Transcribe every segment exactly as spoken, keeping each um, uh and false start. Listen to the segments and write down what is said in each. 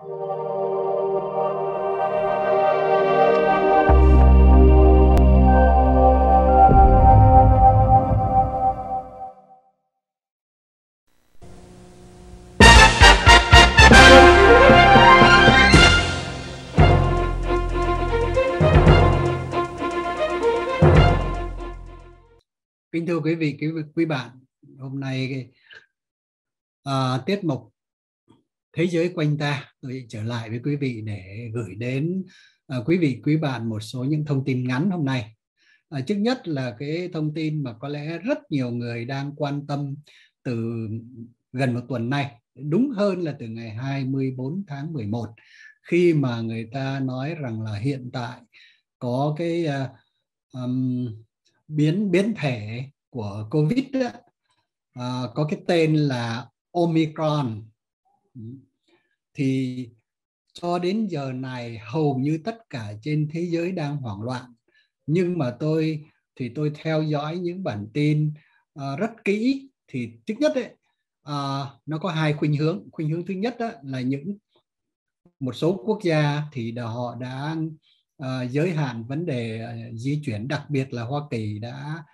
Kính thưa quý vị, quý, quý bạn, hôm nay à, tiết mục Thế giới quanh ta, tôi trở lại với quý vị để gửi đến à, quý vị, quý bạn một số những thông tin ngắn hôm nay. À, trước nhất là cái thông tin mà có lẽ rất nhiều người đang quan tâm từ gần một tuần nay, đúng hơn là từ ngày hai mươi tư tháng mười một, khi mà người ta nói rằng là hiện tại có cái uh, um, biến biến thể của Covid đó, uh, có cái tên là Omicron. Thì cho đến giờ này hầu như tất cả trên thế giới đang hoảng loạn, nhưng mà tôi thì tôi theo dõi những bản tin uh, rất kỹ. Thì trước nhất ấy, uh, nó có hai khuynh hướng. Khuynh hướng thứ nhất đó là những một số quốc gia thì họ đã uh, giới hạn vấn đề uh, di chuyển, đặc biệt là Hoa Kỳ đã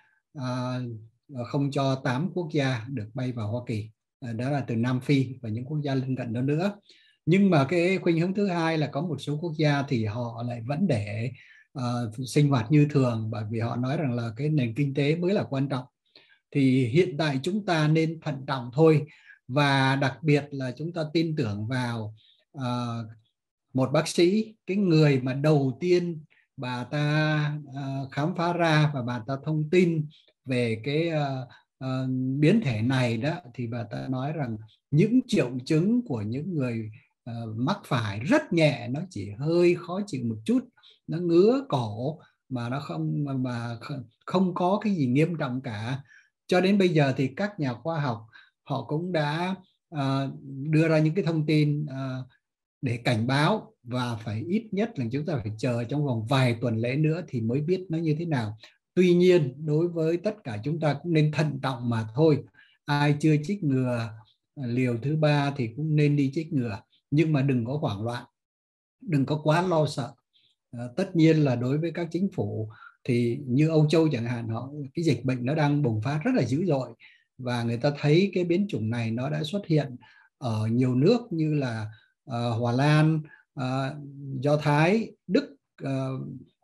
uh, không cho tám quốc gia được bay vào Hoa Kỳ, uh, đó là từ Nam Phi và những quốc gia lân cận đó nữa. Nhưng mà cái khuynh hướng thứ hai là có một số quốc gia thì họ lại vẫn để uh, sinh hoạt như thường, bởi vì họ nói rằng là cái nền kinh tế mới là quan trọng. Thì hiện tại chúng ta nên thận trọng thôi, và đặc biệt là chúng ta tin tưởng vào uh, một bác sĩ, cái người mà đầu tiên bà ta uh, khám phá ra và bà ta thông tin về cái uh, uh, biến thể này đó, thì bà ta nói rằng những triệu chứng của những người uh, mắc phải rất nhẹ, nó chỉ hơi khó chịu một chút, nó ngứa cổ mà nó không mà không có cái gì nghiêm trọng cả. Cho đến bây giờ thì các nhà khoa học họ cũng đã uh, đưa ra những cái thông tin uh, để cảnh báo, và phải ít nhất là chúng ta phải chờ trong vòng vài tuần lễ nữa thì mới biết nó như thế nào. Tuy nhiên đối với tất cả chúng ta cũng nên thận trọng mà thôi. Ai chưa chích ngừa liều thứ ba thì cũng nên đi chích ngừa, nhưng mà đừng có hoảng loạn, đừng có quá lo sợ. À, tất nhiên là đối với các chính phủ thì như Âu Châu chẳng hạn, họ cái dịch bệnh nó đang bùng phát rất là dữ dội, và người ta thấy cái biến chủng này nó đã xuất hiện ở nhiều nước như là uh, Hòa Lan, uh, Do Thái, Đức, uh,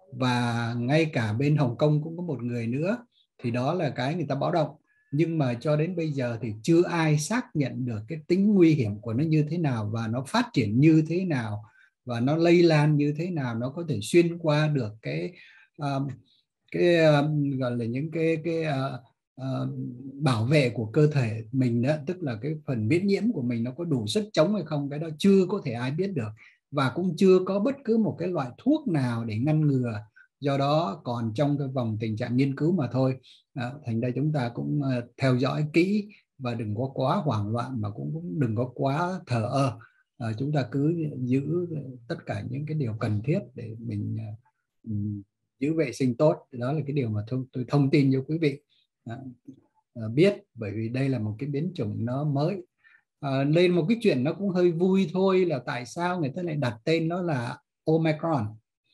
và ngay cả bên Hồng Kông cũng có một người nữa. Thì đó là cái người ta báo động, nhưng mà cho đến bây giờ thì chưa ai xác nhận được cái tính nguy hiểm của nó như thế nào, và nó phát triển như thế nào, và nó lây lan như thế nào, nó có thể xuyên qua được cái uh, cái uh, gọi là những cái cái uh, uh, bảo vệ của cơ thể mình đó, tức là cái phần miễn nhiễm của mình nó có đủ sức chống hay không, cái đó chưa có thể ai biết được, và cũng chưa có bất cứ một cái loại thuốc nào để ngăn ngừa. Do đó còn trong cái vòng tình trạng nghiên cứu mà thôi. À, thành ra chúng ta cũng uh, theo dõi kỹ và đừng có quá hoảng loạn, mà cũng, cũng đừng có quá thờ ơ. À, chúng ta cứ giữ tất cả những cái điều cần thiết để mình uh, giữ vệ sinh tốt. Đó là cái điều mà tôi, tôi thông tin cho quý vị à, à, biết, bởi vì đây là một cái biến chủng nó mới. À, lên một cái chuyện nó cũng hơi vui thôi, là tại sao người ta lại đặt tên nó là Omicron.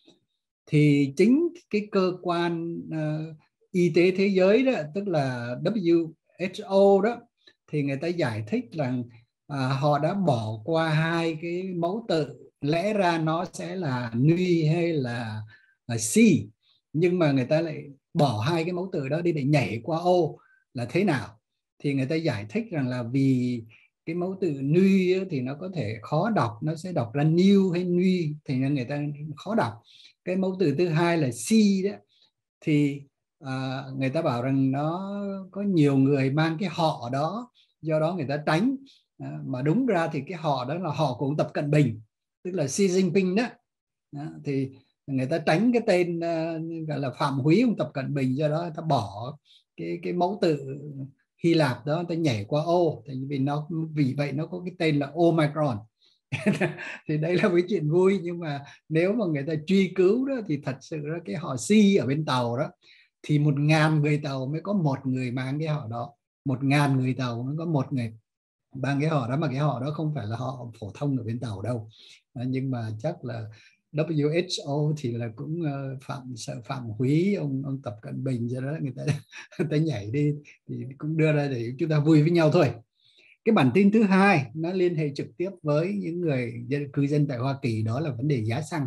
Thì chính cái cơ quan uh, y tế thế giới đó, tức là W H O đó, thì người ta giải thích rằng à, họ đã bỏ qua hai cái mẫu tự, lẽ ra nó sẽ là Nui hay là, là C, nhưng mà người ta lại bỏ hai cái mẫu tự đó đi để nhảy qua O là thế nào. Thì người ta giải thích rằng là vì cái mẫu tự Nui thì nó có thể khó đọc, nó sẽ đọc ra New hay Nui, thì người ta khó đọc. Cái mẫu từ thứ hai là C đó, thì à, người ta bảo rằng nó có nhiều người mang cái họ đó, do đó người ta tránh. À, mà đúng ra thì cái họ đó là họ của ông Tập Cận Bình, tức là Xi Jinping đó. À, thì người ta tránh cái tên uh, gọi là phạm húy ông Tập Cận Bình, do đó người ta bỏ cái cái mẫu tự Hy Lạp đó, người ta nhảy qua O, vì nó vì vậy nó có cái tên là Omicron. Thì đây là cái chuyện vui, nhưng mà nếu mà người ta truy cứu đó thì thật sự là cái họ Si ở bên tàu đó, thì một ngàn người tàu mới có một người mang cái họ đó, một ngàn người tàu mới có một người Ba cái họ đó, mà cái họ đó không phải là họ phổ thông ở bên Tàu đâu. À, nhưng mà chắc là W H O thì là cũng uh, phạm sợ phạm húy ông ông Tập Cận Bình, cho đó người ta người ta nhảy đi thì cũng đưa ra để chúng ta vui với nhau thôi. Cái bản tin thứ hai nó liên hệ trực tiếp với những người dân, cư dân tại Hoa Kỳ, đó là vấn đề giá xăng.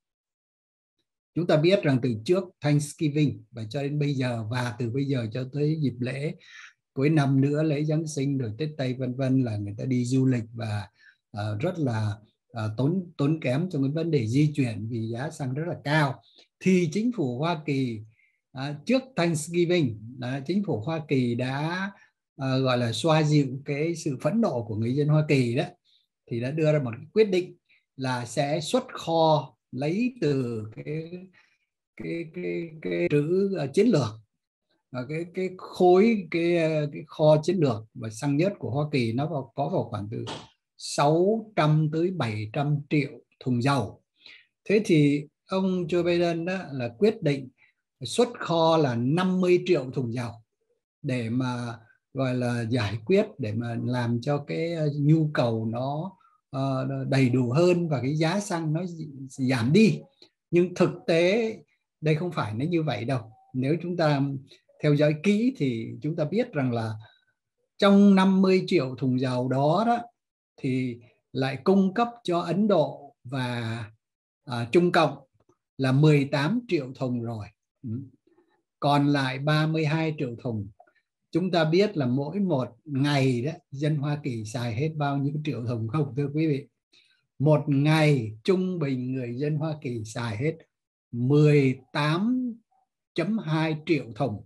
Chúng ta biết rằng từ trước Thanksgiving và cho đến bây giờ, và từ bây giờ cho tới dịp lễ cuối năm nữa, lễ Giáng sinh rồi Tết Tây vân vân, là người ta đi du lịch và uh, rất là uh, tốn tốn kém trong cái vấn đề di chuyển vì giá xăng rất là cao. Thì chính phủ Hoa Kỳ uh, trước Thanksgiving, uh, chính phủ Hoa Kỳ đã uh, gọi là xoa dịu cái sự phẫn nộ của người dân Hoa Kỳ đó, thì đã đưa ra một quyết định là sẽ xuất kho lấy từ cái cái cái cái trữ uh, chiến lược, cái cái khối cái cái kho chiến lược và xăng nhất của Hoa Kỳ, nó vào, có vào khoảng từ sáu trăm tới bảy trăm triệu thùng dầu. Thế thì ông Joe Biden đó là quyết định xuất kho là năm mươi triệu thùng dầu để mà gọi là giải quyết, để mà làm cho cái nhu cầu nó uh, đầy đủ hơn và cái giá xăng nó giảm đi. Nhưng thực tế đây không phải nó như vậy đâu. Nếu chúng ta theo dõi kỹ thì chúng ta biết rằng là trong năm mươi triệu thùng dầu đó, đó thì lại cung cấp cho Ấn Độ và à, Trung Cộng là mười tám triệu thùng rồi. Còn lại ba mươi hai triệu thùng. Chúng ta biết là mỗi một ngày đó dân Hoa Kỳ xài hết bao nhiêu triệu thùng không, thưa quý vị? Một ngày trung bình người dân Hoa Kỳ xài hết mười tám phẩy hai triệu thùng.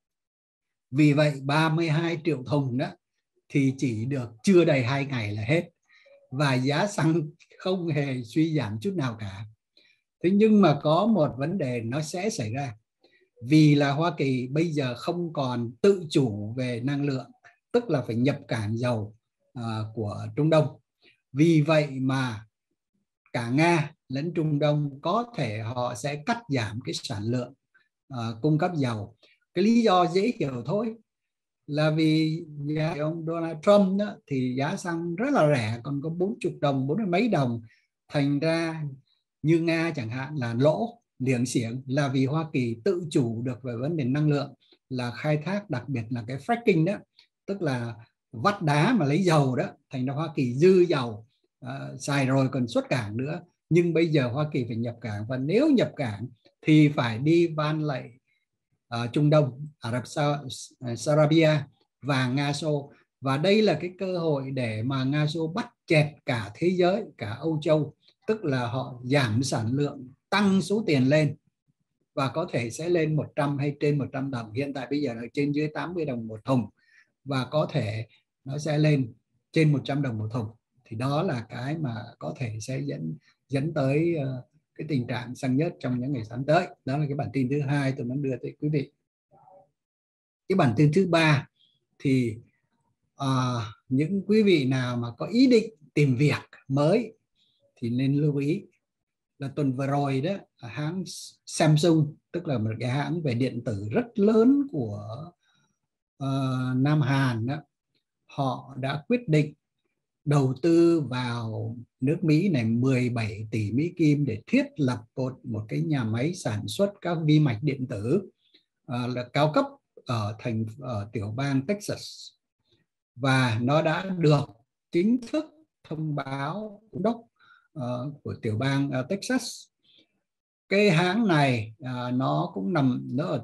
Vì vậy ba mươi hai triệu thùng đó thì chỉ được chưa đầy hai ngày là hết, và giá xăng không hề suy giảm chút nào cả. Thế nhưng mà có một vấn đề nó sẽ xảy ra, vì là Hoa Kỳ bây giờ không còn tự chủ về năng lượng, tức là phải nhập cảng dầu uh, của Trung Đông. Vì vậy mà cả Nga lẫn Trung Đông có thể họ sẽ cắt giảm cái sản lượng uh, cung cấp dầu. Cái lý do dễ hiểu thôi, là vì giá ông Donald Trump đó, thì giá xăng rất là rẻ, còn có bốn mươi đồng, bốn mươi mấy đồng. Thành ra như Nga chẳng hạn là lỗ liệng xiếng, là vì Hoa Kỳ tự chủ được về vấn đề năng lượng, là khai thác, đặc biệt là cái fracking đó, tức là vắt đá mà lấy dầu đó. Thành ra Hoa Kỳ dư dầu, uh, xài rồi còn xuất cảng nữa. Nhưng bây giờ Hoa Kỳ phải nhập cảng, và nếu nhập cảng thì phải đi van lệnh uh, Trung Đông, Ả Rập Saudi và Nga Xô. Và đây là cái cơ hội để mà Nga Xô bắt chẹt cả thế giới, cả Âu Châu, tức là họ giảm sản lượng, tăng số tiền lên, và có thể sẽ lên một trăm hay trên một trăm đồng. Hiện tại bây giờ là trên dưới tám mươi đồng một thùng, và có thể nó sẽ lên trên một trăm đồng một thùng. Thì đó là cái mà có thể sẽ dẫn dẫn tới uh, cái tình trạng xăng nhất trong những ngày sắp tới. Đó là cái bản tin thứ hai tôi muốn đưa tới quý vị. Cái bản tin thứ ba thì uh, những quý vị nào mà có ý định tìm việc mới thì nên lưu ý là tuần vừa rồi đó, hãng Samsung, tức là một cái hãng về điện tử rất lớn của uh, Nam Hàn đó, họ đã quyết định đầu tư vào nước Mỹ này mười bảy tỷ Mỹ Kim để thiết lập một, một cái nhà máy sản xuất các vi mạch điện tử uh, là cao cấp ở thành ở tiểu bang Texas, và nó đã được chính thức thông báo giám đốc uh, của tiểu bang uh, Texas. Cái hãng này uh, nó cũng nằm nó ở,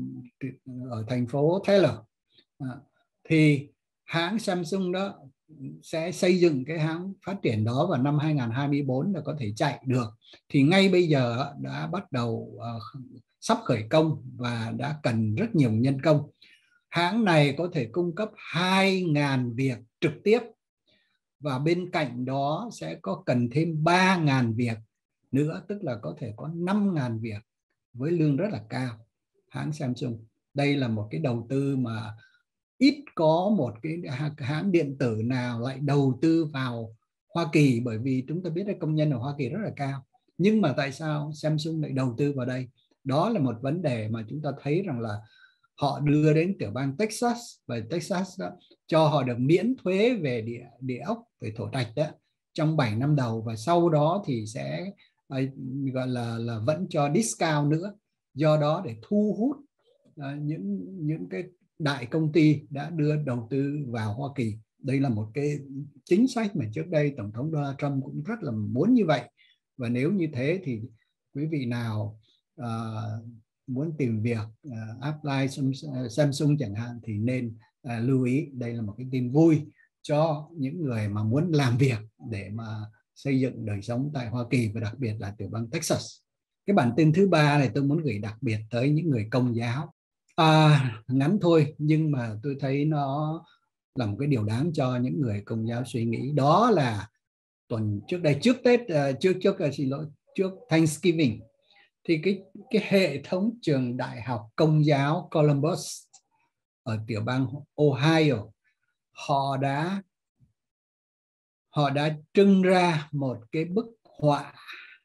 ở thành phố Taylor. Uh, thì hãng Samsung đó sẽ xây dựng cái hãng phát triển đó vào năm hai không hai tư là có thể chạy được. Thì ngay bây giờ đã bắt đầu uh, sắp khởi công và đã cần rất nhiều nhân công. Hãng này có thể cung cấp hai nghìn việc trực tiếp, và bên cạnh đó sẽ có cần thêm ba nghìn việc nữa, tức là có thể có năm nghìn việc với lương rất là cao. Hãng Samsung đây là một cái đầu tư mà ít có một cái hãng điện tử nào lại đầu tư vào Hoa Kỳ, bởi vì chúng ta biết là công nhân ở Hoa Kỳ rất là cao. Nhưng mà tại sao Samsung lại đầu tư vào đây? Đó là một vấn đề mà chúng ta thấy rằng là họ đưa đến tiểu bang Texas, và Texas đó cho họ được miễn thuế về địa địa ốc, về thổ trạch đó trong bảy năm đầu, và sau đó thì sẽ uh, gọi là là vẫn cho discount nữa. Do đó để thu hút uh, những những cái đại công ty đã đưa đầu tư vào Hoa Kỳ. Đây là một cái chính sách mà trước đây Tổng thống Donald Trump cũng rất là muốn như vậy. Và nếu như thế thì quý vị nào uh, muốn tìm việc uh, apply Samsung chẳng hạn thì nên uh, lưu ý. Đây là một cái tin vui cho những người mà muốn làm việc để mà xây dựng đời sống tại Hoa Kỳ, và đặc biệt là tiểu bang Texas. Cái bản tin thứ ba này tôi muốn gửi đặc biệt tới những người Công giáo. À, ngắn thôi nhưng mà tôi thấy nó là một cái điều đáng cho những người Công giáo suy nghĩ. Đó là tuần trước đây, trước Tết, uh, trước trước uh, xin lỗi trước Thanksgiving, thì cái cái hệ thống trường đại học Công giáo Columbus ở tiểu bang Ohio, họ đã họ đã trưng ra một cái bức họa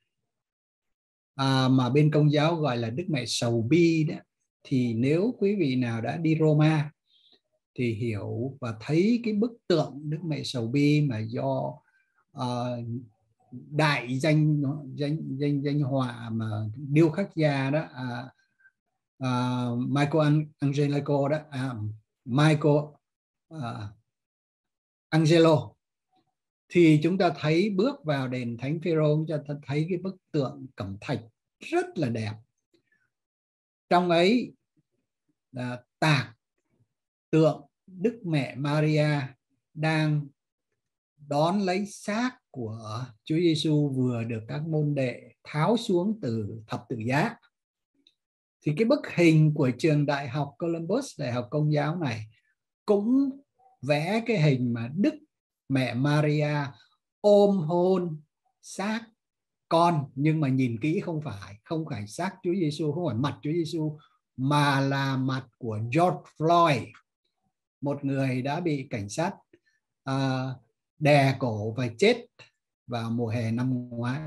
à, mà bên Công giáo gọi là Đức Mẹ Sầu Bi đó. Thì nếu quý vị nào đã đi Roma thì hiểu và thấy cái bức tượng Đức Mẹ Sầu Bi mà do uh, đại danh danh danh danh họa mà điêu khắc gia đó, à, à, Michelangelo đó, à, Michael à, Angelo, thì chúng ta thấy bước vào đền Thánh Phêrô, chúng ta thấy cái bức tượng cẩm thạch rất là đẹp. Trong ấy là tạc tượng Đức Mẹ Maria đang đón lấy xác của Chúa Giêsu vừa được các môn đệ tháo xuống từ thập tự giá. Thì cái bức hình của trường đại học Columbus, đại học Công giáo này, cũng vẽ cái hình mà Đức Mẹ Maria ôm hôn xác con, nhưng mà nhìn kỹ không phải không phải xác Chúa Giêsu, không phải mặt Chúa Giêsu, mà là mặt của George Floyd, một người đã bị cảnh sát uh, đè cổ và chết vào mùa hè năm ngoái.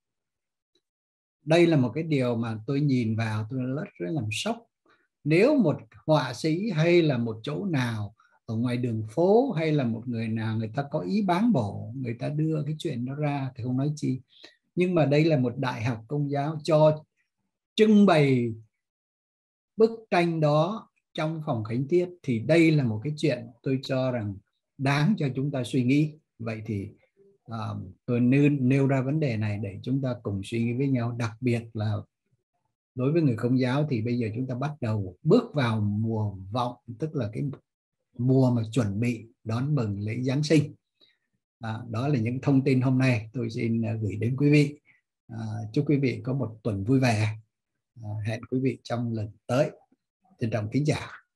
Đây là một cái điều mà tôi nhìn vào tôi rất rất làm sốc. Nếu một họa sĩ hay là một chỗ nào ở ngoài đường phố, hay là một người nào người ta có ý bán bổ, người ta đưa cái chuyện đó ra thì không nói chi. Nhưng mà đây là một đại học Công giáo cho trưng bày bức tranh đó trong phòng khánh tiết, thì đây là một cái chuyện tôi cho rằng đáng cho chúng ta suy nghĩ. Vậy thì uh, tôi nêu, nêu ra vấn đề này để chúng ta cùng suy nghĩ với nhau. Đặc biệt là đối với người Công giáo thì bây giờ chúng ta bắt đầu bước vào mùa vọng, tức là cái mùa mà chuẩn bị đón mừng lễ Giáng sinh. À, đó là những thông tin hôm nay tôi xin gửi đến quý vị. À, chúc quý vị có một tuần vui vẻ. À, hẹn quý vị trong lần tới. Trân trọng kính chào.